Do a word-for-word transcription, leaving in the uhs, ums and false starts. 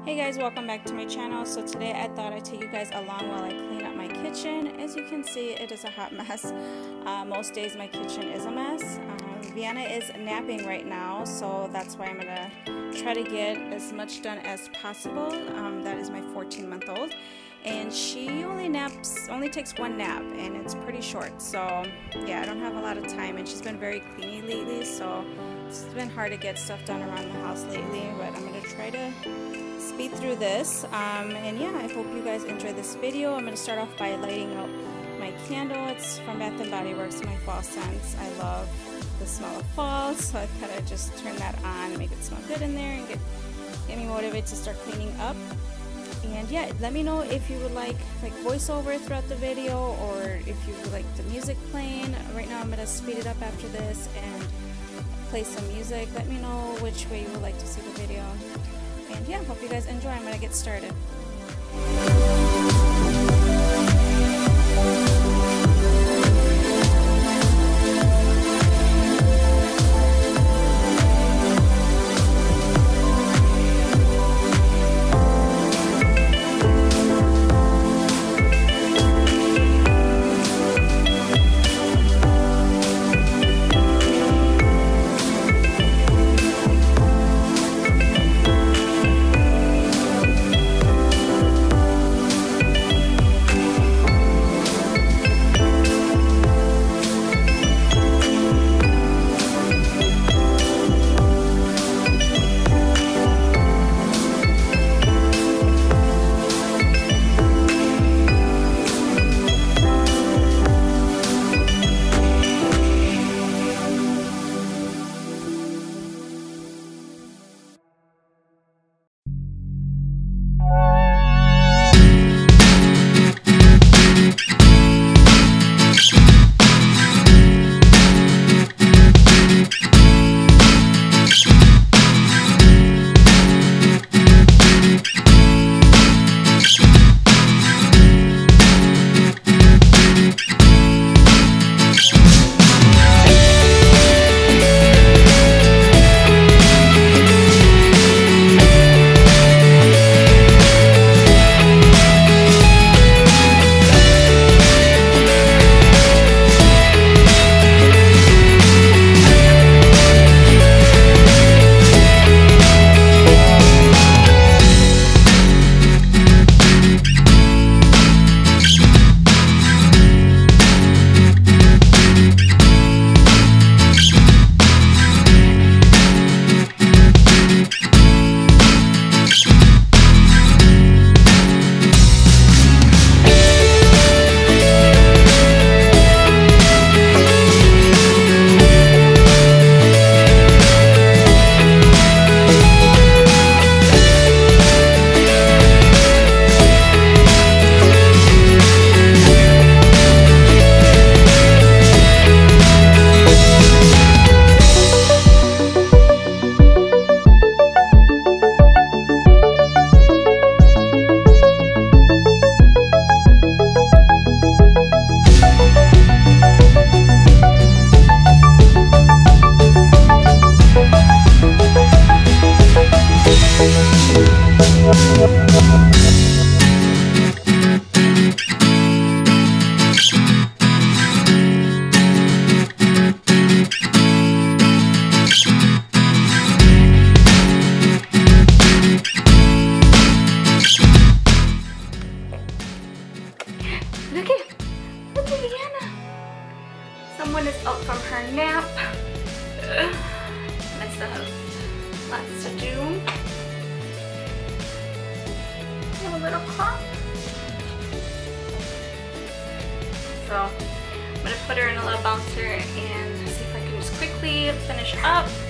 Hey guys, welcome back to my channel. So today I thought I'd take you guys along while I clean up my kitchen. As you can see, it is a hot mess. Uh, most days my kitchen is a mess. Um, Vienna is napping right now, so that's why I'm gonna try to get as much done as possible. Um, that is my fourteen month old, and she only naps, only takes one nap, and it's pretty short. So yeah, I don't have a lot of time, and she's been very cleany lately, so it's been hard to get stuff done around the house lately, but I'm gonna try to speed through this. Um, and yeah, I hope you guys enjoy this video. I'm gonna start off by lighting up my candle. It's from Bath and Body Works, my fall scents. I love the smell of fall, so I thought I'd just turn that on and make it smell good in there and get, get me motivated to start cleaning up. And yeah, let me know if you would like like voiceover throughout the video, or if you would like the music playing. Right now I'm gonna speed it up after this and play some music. Let me know which way you would like to see the video. And yeah, hope you guys enjoy. I'm gonna get started. Look at, look at Vienna. Someone is up from her nap. Ugh. I still have lots to do. Have a little clock. So I'm gonna put her in a little bouncer and see if I can just quickly finish up.